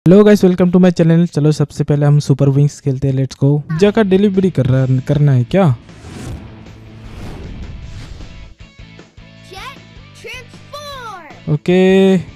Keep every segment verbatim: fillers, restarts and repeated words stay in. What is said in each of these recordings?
Hello guys, welcome to my channel. चलो सबसे पहले हम सुपर विंग्स खेलते हैं। Let's go. जगह डिलीवरी कर रहा करना है क्या? ओके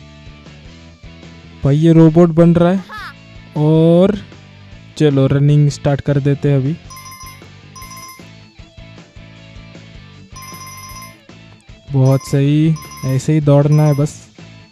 भाई, ये रोबोट बन रहा है और चलो रनिंग स्टार्ट कर देते हैं अभी। बहुत सही, ऐसे ही दौड़ना है बस।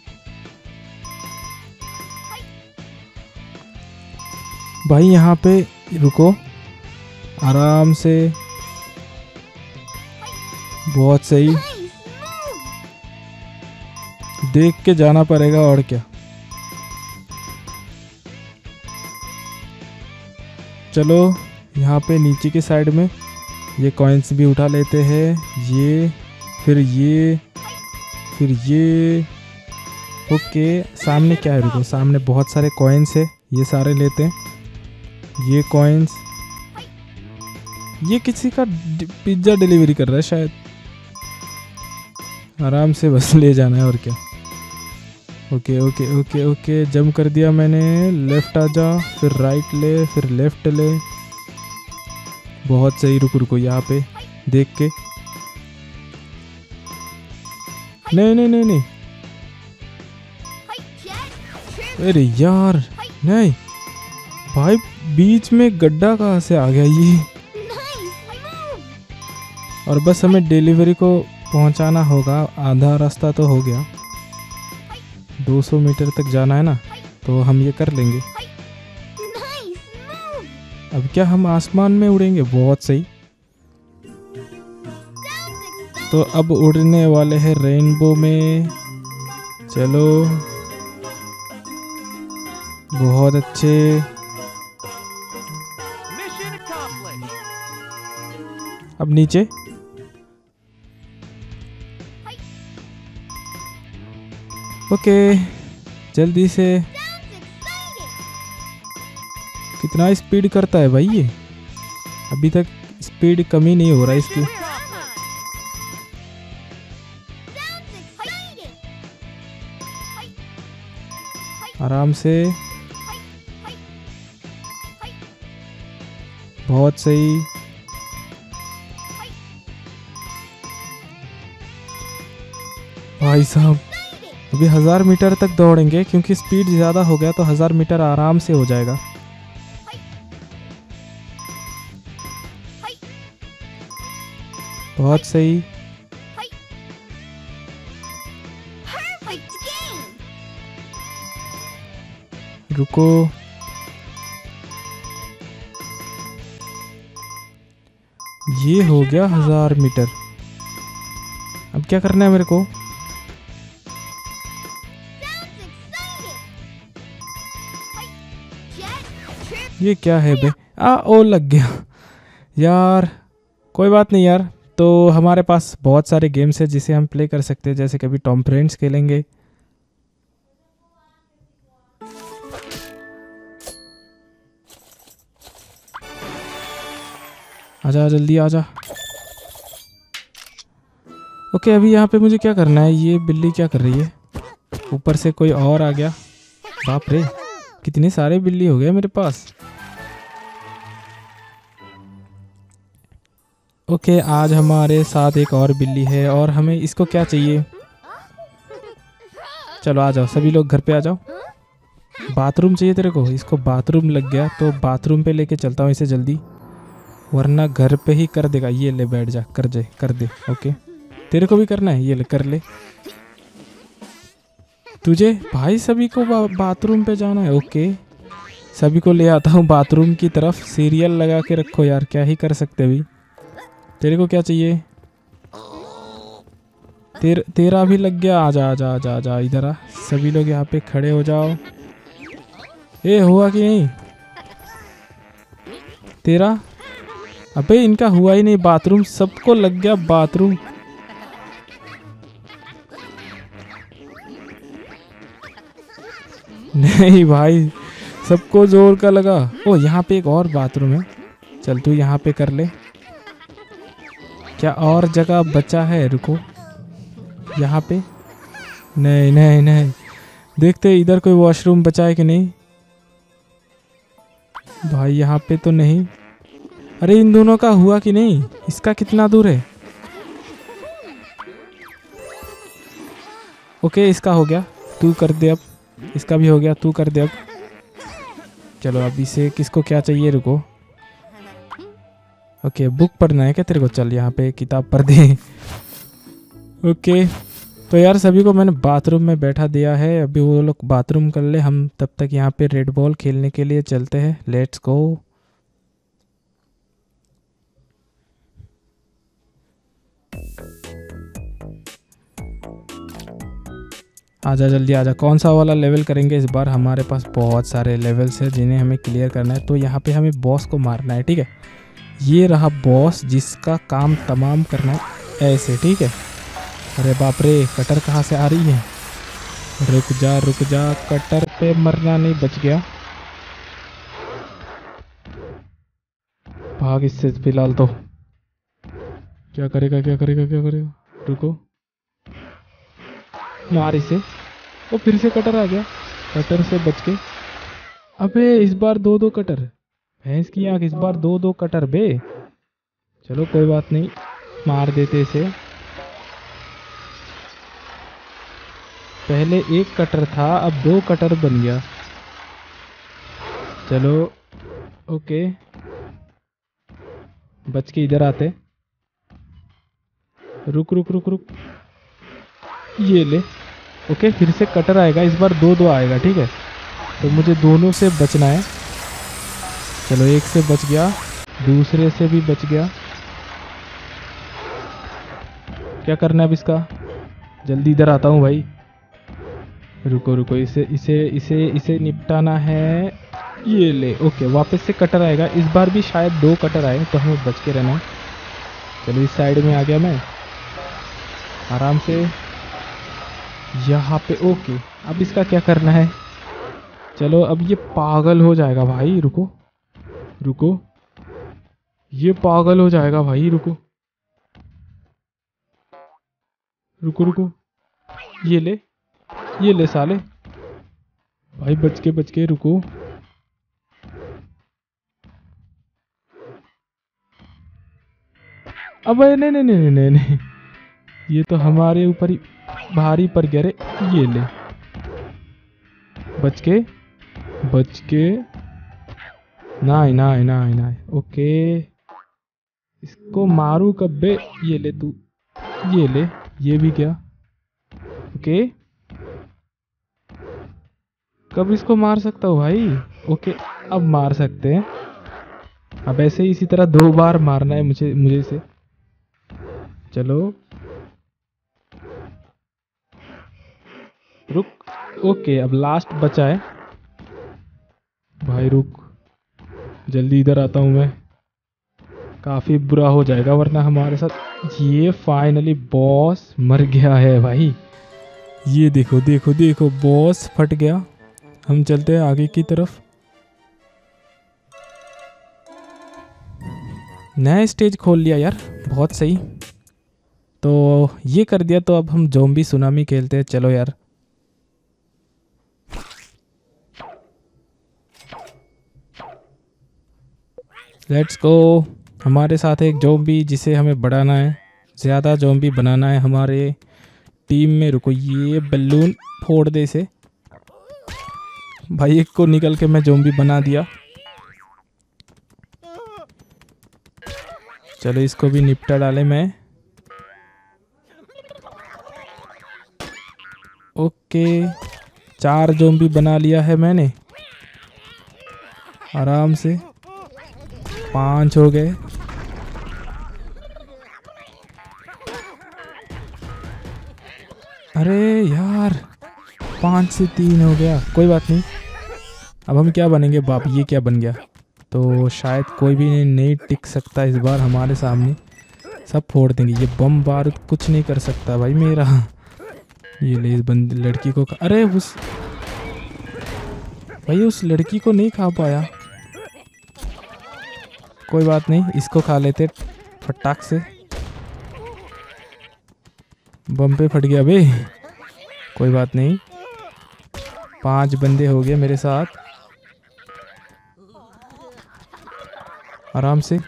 भाई यहाँ पे रुको आराम से। बहुत सही, देख के जाना पड़ेगा और क्या। चलो यहाँ पे नीचे की साइड में ये कॉइन्स भी उठा लेते हैं। ये फिर ये फिर ये ओके। सामने क्या है? रुको, सामने बहुत सारे कॉइन्स है, ये सारे लेते हैं। ये कॉइन्स, ये किसी का पिज्ज़ा डिलीवरी कर रहा है शायद। आराम से बस ले जाना है और क्या। Okay okay okay okay, jump कर दिया मैंने। लेफ्ट आ जा, फिर राइट ले, फिर लेफ्ट ले। बहुत सही। रुको रुको, यहाँ पे देख के। नहीं नहीं नहीं नहीं, अरे यार नहीं भाई, बीच में गड्ढा कहाँ से आ गया ये। और बस हमें डिलीवरी को पहुंचाना होगा। आधा रास्ता तो हो गया, दो सौ मीटर तक जाना है ना, तो हम ये कर लेंगे। अब क्या हम आसमान में उड़ेंगे? बहुत सही। तो अब उड़ने वाले हैं रेनबो में। चलो बहुत अच्छे। अब नीचे। ओके जल्दी से। कितना स्पीड करता है भाई ये? अभी तक स्पीड कम ही नहीं हो रहा है इसकी। आराम से। बहुत सही। भाई साहब अभी हजार मीटर तक दौड़ेंगे, क्योंकि स्पीड ज़्यादा हो गया तो हजार मीटर आराम से हो जाएगा। बहुत सही। रुको, ये हो गया हजार मीटर। अब क्या करना है मेरे को? ये क्या है बे? आ ओ लग गया यार। कोई बात नहीं यार, तो हमारे पास बहुत सारे गेम्स हैं जिसे हम प्ले कर सकते हैं। जैसे कभी टॉम फ्रेंड्स खेलेंगे। आजा जल्दी आजा। ओके अभी यहाँ पे मुझे क्या करना है? ये बिल्ली क्या कर रही है? ऊपर से कोई और आ गया। बाप रे, कितने सारे बिल्ली हो गए मेरे पास। ओके आज हमारे साथ एक और बिल्ली है और हमें इसको क्या चाहिए? चलो आ जाओ सभी लोग, घर पे आ जाओ। बाथरूम चाहिए तेरे को? इसको बाथरूम लग गया, तो बाथरूम पे लेके चलता हूँ इसे जल्दी, वरना घर पे ही कर देगा। ये ले बैठ जा, कर दे कर दे। ओके तेरे को भी करना है? ये ले कर ले। तुझे भाई सभी को बा, बाथरूम पे जाना है। ओके सभी को ले आता हूँ बाथरूम की तरफ। सीरियल लगा के रखो यार, क्या ही कर सकते अभी। तेरे को क्या चाहिए? तेर, तेरा भी लग गया। आजा आजा आजा आजा, इधर आ। सभी लोग यहाँ पे खड़े हो जाओ। ए हुआ कि नहीं तेरा? अबे इनका हुआ ही नहीं बाथरूम, सबको लग गया बाथरूम। नहीं भाई, सबको जोर का लगा। ओ यहाँ पे एक और बाथरूम है, चल तू यहाँ पे कर ले। क्या और जगह बचा है? रुको यहाँ पे। नहीं नहीं नहीं, देखते इधर कोई वॉशरूम बचा है कि नहीं। भाई यहाँ पे तो नहीं। अरे इन दोनों का हुआ कि नहीं? इसका कितना दूर है? ओके इसका हो गया, तू कर दे अब। इसका भी हो गया, तू कर दे अब। चलो अब इसे किसको क्या चाहिए, रुको। ओके बुक पढ़ना है क्या तेरे को? चल यहाँ पे किताब पढ़ दे। ओके तो यार सभी को मैंने बाथरूम में बैठा दिया है, अभी वो लोग बाथरूम कर ले, हम तब तक यहाँ पे रेड बॉल खेलने के लिए चलते हैं। Let's go. आजा जल्दी आजा। कौन सा वाला लेवल करेंगे इस बार? हमारे पास बहुत सारे लेवल्स हैं जिन्हें हमें क्लियर करना है। तो यहाँ पे हमें बॉस को मारना है, ठीक है। ये रहा बॉस जिसका काम तमाम करना है ऐसे, ठीक है। अरे बाप रे, कटर कहाँ से आ रही है? रुक जा रुक जा, कटर पे मरना नहीं, बच गया। भाग इससे फिलहाल तो। क्या करेगा क्या करेगा क्या करेगा? रुको, मार इसे। वो फिर से कटर आ गया, कटर से बच के। अबे इस बार दो दो कटर, भैंस की आंख, इस बार दो दो कटर बे। चलो कोई बात नहीं, मार देते इसे। पहले एक कटर था, अब दो कटर बन गया। चलो ओके, बच के इधर आते। रुक रुक रुक रुक, ये ले। ओके फिर से कटर आएगा, इस बार दो दो आएगा, ठीक है। तो मुझे दोनों से बचना है। चलो एक से बच गया, दूसरे से भी बच गया। क्या करना है अब इसका? जल्दी इधर आता हूँ भाई। रुको रुको, इसे इसे इसे इसे निपटाना है। ये ले। ओके वापस से कटर आएगा, इस बार भी शायद दो कटर आए, तो हमें बच के रहना है। चलो इस साइड में आ गया मैं आराम से यहाँ पे। ओके अब इसका क्या करना है? चलो अब ये पागल हो जाएगा भाई, रुको रुको, ये पागल हो जाएगा भाई, रुको रुको रुको। ये ले, ये ले साले भाई, बच के बच के, रुको। अब नहीं नहीं नहीं नहीं नहीं, ये तो हमारे ऊपर ही भारी पड़ गया रे। ये ले, बच के बच के। नहीं नहीं नहीं नहीं, ओके इसको मारू कब बे? ये ले तू, ये ले, ये भी क्या? ओके कब इसको मार सकता हूँ भाई? ओके अब मार सकते हैं। अब ऐसे ही इसी तरह दो बार मारना है मुझे मुझे इसे। चलो रुक। ओके अब लास्ट बचा है भाई, रुक जल्दी इधर आता हूँ मैं, काफी बुरा हो जाएगा वरना हमारे साथ। ये फाइनली बॉस मर गया है भाई, ये देखो देखो देखो, बॉस फट गया। हम चलते हैं आगे की तरफ। नया स्टेज खोल लिया यार, बहुत सही। तो ये कर दिया, तो अब हम ज़ॉम्बी सुनामी खेलते हैं। चलो यार लेट्स गो। हमारे साथ एक ज़ॉम्बी जिसे हमें बढ़ाना है, ज़्यादा ज़ॉम्बी बनाना है हमारे टीम में। रुको, ये बलून फोड़ दे इसे भाई। एक को निकल के मैं ज़ॉम्बी बना दिया। चलो इसको भी निपटा डाले मैं। ओके चार ज़ॉम्बी बना लिया है मैंने आराम से। पांच हो गए। अरे यार पाँच से तीन हो गया, कोई बात नहीं। अब हम क्या बनेंगे बाप? ये क्या बन गया? तो शायद कोई भी नहीं, नहीं टिक सकता इस बार हमारे सामने, सब फोड़ देंगे। ये बम बारूद कुछ नहीं कर सकता भाई मेरा। ये ले इस बंद लड़की को। अरे उस भाई उस लड़की को नहीं खा पाया, कोई बात नहीं, इसको खा लेते फटाक से। बम पे फट गया बे, कोई बात नहीं। पांच बंदे हो गए मेरे साथ। आराम से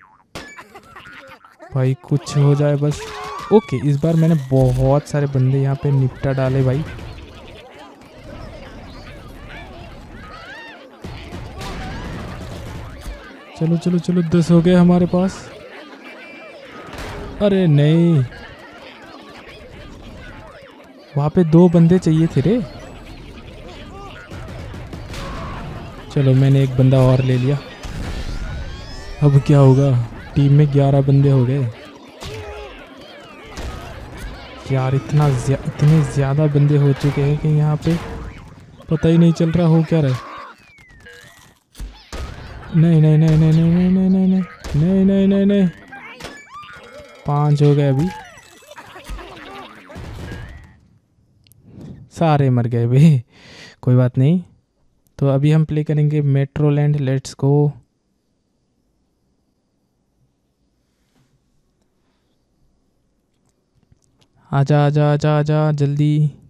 भाई, कुछ हो जाए बस। ओके, इस बार मैंने बहुत सारे बंदे यहाँ पे निपटा डाले भाई। चलो चलो चलो, दस हो गए हमारे पास। अरे नहीं, वहाँ पे दो बंदे चाहिए थे रे। चलो मैंने एक बंदा और ले लिया। अब क्या होगा, टीम में ग्यारह बंदे हो गए यार। इतना ज्या, इतने ज़्यादा बंदे हो चुके हैं कि यहाँ पे पता ही नहीं चल रहा हो क्या रहा। नहीं नहीं नहीं नहीं नहीं नहीं नहीं नहीं नहीं नहीं नहीं नहीं, पाँच हो गए अभी, सारे मर गए भाई। कोई बात नहीं, तो अभी हम प्ले करेंगे मेट्रो लैंड। Let's go. आजा आजा आजा आजा जल्दी।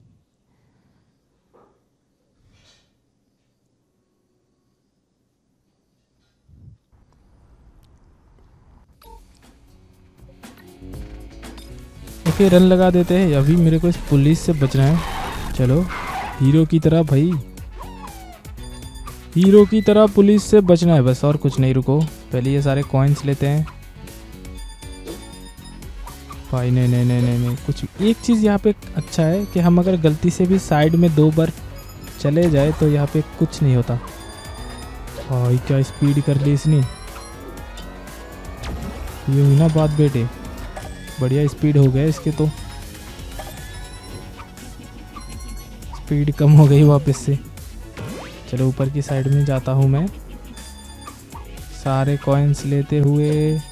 ओके, रन लगा देते हैं। अभी मेरे को इस पुलिस से बचना है। चलो हीरो की तरह भाई, हीरो की तरह पुलिस से बचना है बस, और कुछ नहीं। रुको, पहले ये सारे कॉइन्स लेते हैं भाई। नहीं नहीं नहीं नहीं नहीं, कुछ एक चीज़ यहाँ पे अच्छा है कि हम अगर गलती से भी साइड में दो बार चले जाए तो यहाँ पे कुछ नहीं होता। भाई क्या स्पीड कर ली इसने। ये हुई ना बात बेटे, बढ़िया स्पीड हो गया इसके तो। स्पीड कम हो गई वापस से। चलो ऊपर की साइड में जाता हूँ मैं, सारे कॉइन्स लेते हुए।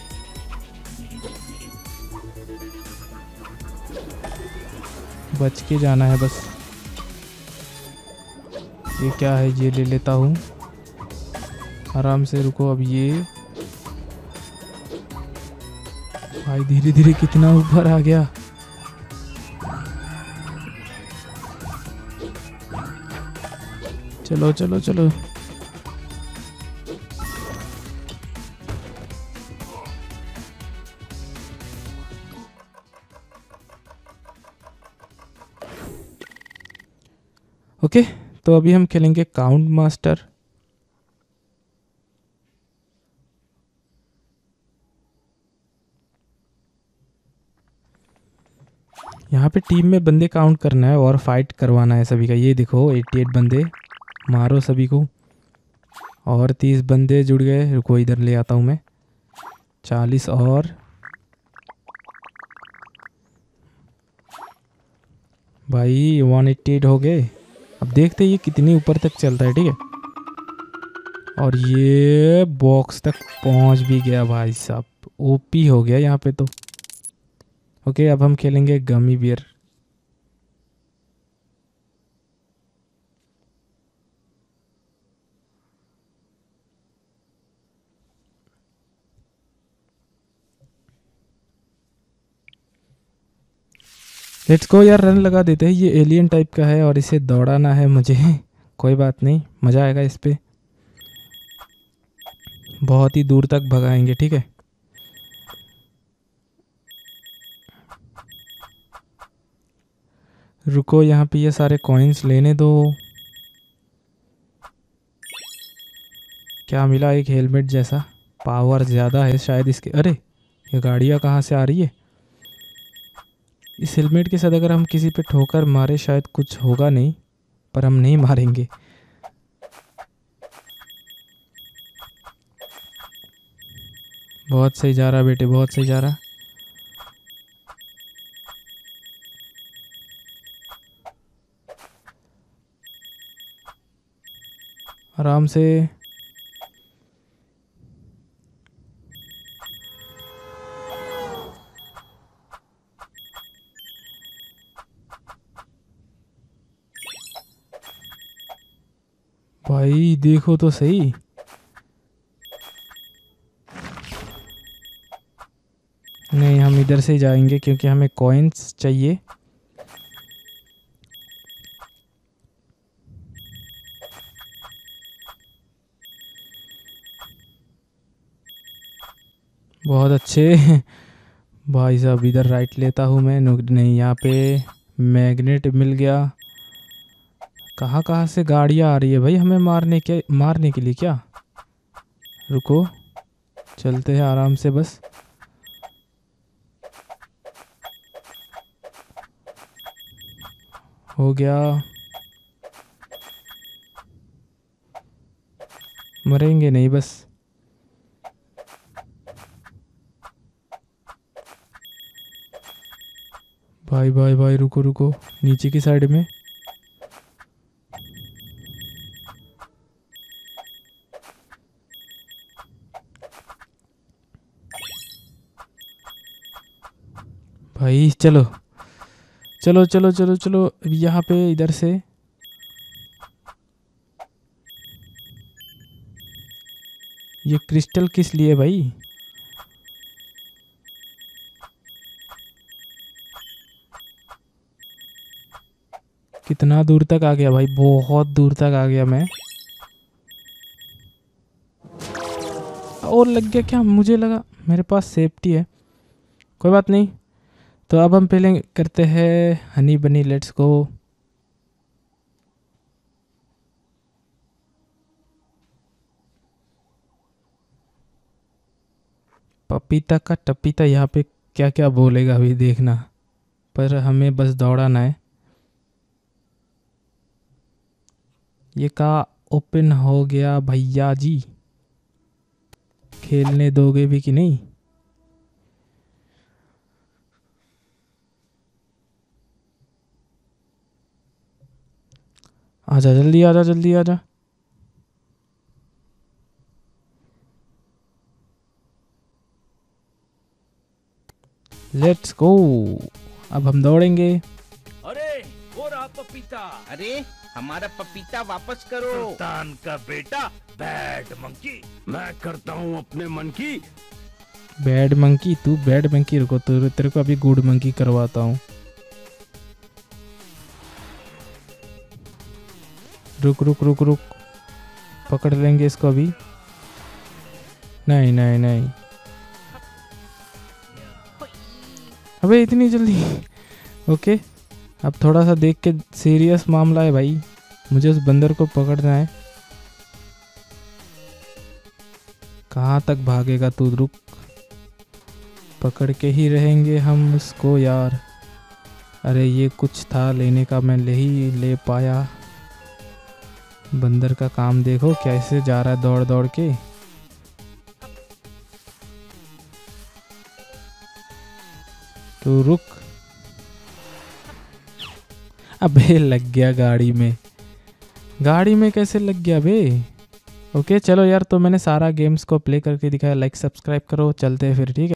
बच के जाना है बस। ये क्या है, ये ले लेता हूँ आराम से। रुको, अब ये भाई धीरे धीरे कितना ऊपर आ गया। चलो चलो चलो, ओके। तो अभी हम खेलेंगे काउंट मास्टर। यहाँ पे टीम में बंदे काउंट करना है और फाइट करवाना है सभी का। ये देखो अठासी बंदे, मारो सभी को। और तीस बंदे जुड़ गए। रुको इधर ले आता हूँ मैं। चालीस और भाई एक सौ अट्ठासी हो गए। अब देखते हैं ये कितनी ऊपर तक चलता है, ठीक है। और ये बॉक्स तक पहुंच भी गया भाई साहब, ओपी हो गया यहाँ पे तो। ओके, अब हम खेलेंगे गमी बियर। लेट्स गो यार, रन लगा देते हैं। ये एलियन टाइप का है और इसे दौड़ाना है मुझे। कोई बात नहीं, मज़ा आएगा इस पे। बहुत ही दूर तक भगाएंगे, ठीक है। रुको, यहाँ पे ये सारे कॉइन्स लेने दो। क्या मिला, एक हेलमेट जैसा। पावर ज़्यादा है शायद इसके। अरे ये गाड़ियाँ कहाँ से आ रही है। इस हेलमेट के साथ अगर हम किसी पे ठोकर मारे शायद कुछ होगा नहीं, पर हम नहीं मारेंगे। बहुत सही जा रहा बेटे, बहुत सही जा रहा। आराम से। भाई देखो तो सही, नहीं हम इधर से जाएंगे क्योंकि हमें कॉइन्स चाहिए। बहुत अच्छे। भाई साहब इधर राइट लेता हूँ मैं। नहीं, यहाँ पे मैग्नेट मिल गया। कहाँ कहाँ से गाड़ियाँ आ रही है भाई हमें मारने के मारने के लिए क्या? रुको, चलते हैं आराम से बस। हो गया, मरेंगे नहीं बस। भाई भाई भाई रुको रुको, नीचे की साइड में। भाई चलो चलो चलो चलो चलो, यहाँ पे इधर से। ये क्रिस्टल किस लिए भाई? कितना दूर तक आ गया भाई? बहुत दूर तक आ गया मैं। और लग गया क्या? मुझे लगा मेरे पास सेफ्टी है। कोई बात नहीं। तो अब हम पहले करते हैं हनी बनी, लेट्स गो। पपीता का टपीता यहाँ पे क्या क्या बोलेगा अभी देखना, पर हमें बस दौड़ाना है। ये का ओपन हो गया भैया जी। खेलने दोगे भी कि नहीं? आजा जल्दी, आजा जल्दी आजा। Let's go. अब हम दौड़ेंगे। अरे वो रहा पपीता। अरे हमारा पपीता वापस करो। सुल्तान का बेटा बैड मंकी, मैं करता हूँ अपने मन की। Bad monkey? तू बैड मंकी? रुको, तो तेरे को अभी गुड मंकी करवाता हूँ। रुक रुक रुक रुक, पकड़ लेंगे इसको अभी। नहीं नहीं नहीं, अबे इतनी जल्दी? ओके, अब थोड़ा सा देख के, सीरियस मामला है भाई, मुझे उस बंदर को पकड़ना है। कहाँ तक भागेगा तू? रुक, पकड़ के ही रहेंगे हम उसको यार। अरे ये कुछ था लेने का, मैं ले ही ले पाया। बंदर का काम देखो कैसे जा रहा है दौड़ दौड़ के। तो रुक। अबे लग गया गाड़ी में। गाड़ी में कैसे लग गया बे? ओके चलो यार, तो मैंने सारा गेम्स को प्ले करके दिखाया। लाइक सब्सक्राइब करो, चलते हैं फिर, ठीक है।